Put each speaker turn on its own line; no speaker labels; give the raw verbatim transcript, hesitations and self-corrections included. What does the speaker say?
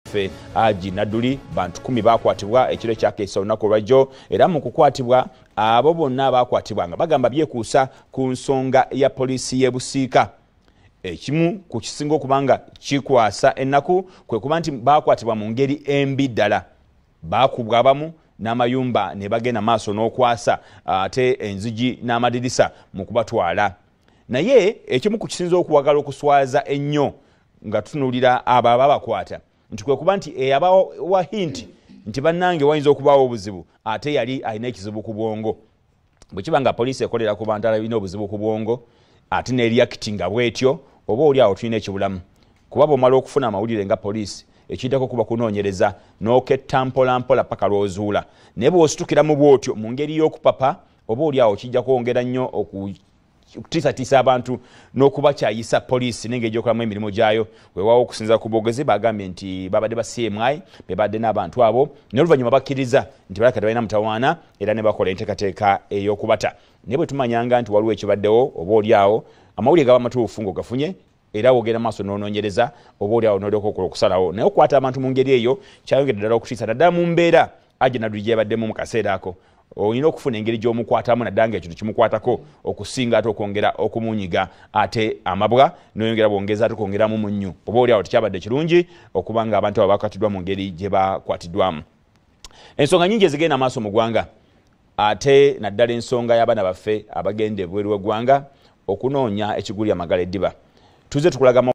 fe aji naduli bantu kumi bakwatibwa ekiro kyakeesa olunaku lwajjo era mu kukwatibwa abo bonna bakwatibwa nga bagamba byekuusa ku nsonga ya poliisi y'e Busiika. Ekimu ku kisinga okubanga kikwasa ennaku kwe kuba nti bakwatibwa mu ngeri embi ddala. Bakubwa abamu n'amayumba ne bagenda maaso n'okwasa ate enzigi n'amadirisa mu kubatwala. Naye ekimu ku kisinza okuwagala okuswaza ennyo nga tutunuulira abo ababakwata nti kwe kuba nti eyabawa hinti nti bannange wayinza okubaawo obuzibu ate yali alina ekizibu ku bwongo. Bwe kiba nga poliisi ekolera ku bantu abalina obuzibu ku bwongo ate n'eriyakitinga bw'etyo oba oli awo tulina ekibulamu. Kuba bw'omala okufuna amawulire nga poliisi ekiddako kuba kunoonyereza n'oketta mpola mpola paka lw'ozuula. Naye bw'ositukira mu bw'otyo mu ngeri y'okupapa oba oli awo kijja kwongera nnyo okutiisatiisa abantu n'okubakyayisa poliisi n'engeri gy'okolamu emirimu gyayo. Weewaawo okusinziira ku boogezi bagambye nti babadde ba C M I be badde n'abantu abo n'oluvannyuma bakkiriza nti balakati balina mutawaana era ne bakola enteekateeka ey'okubata. Naye bwe tumanyanga nti waliwo ekibaddewo oba oli awo amawulire gaba matuufu ng'ogafunye era wogera maaso n'onoonyereza oba oli awo n'olyoka okola okusalawo. Naye okukwata abantu mu ngeri eyo kyayongedde ddala okutiisa naddala mu mbeera aje naduli gye yabaddemu mu kaseera ako. Olina okufuna engeri gy'omukwatamu naddala ng'ekintu kimukwatako okusinga ate okwongera okumunyiga ate amabwa n'oyongera bwongeza ate okwongeramu munnyo. Oba oli awo tekyabadde kirungi okuba nga abantu abo bakwatiddwa mu ngeri gye bakwatiddwamu. Ensonga nnyingi ezigenda maaso mu ggwanga ate naddala ensonga y'abaana baffe abagenda ebweru w'eggwanga okunoonya ekigulya amagala eddiba. Tuze tukulaga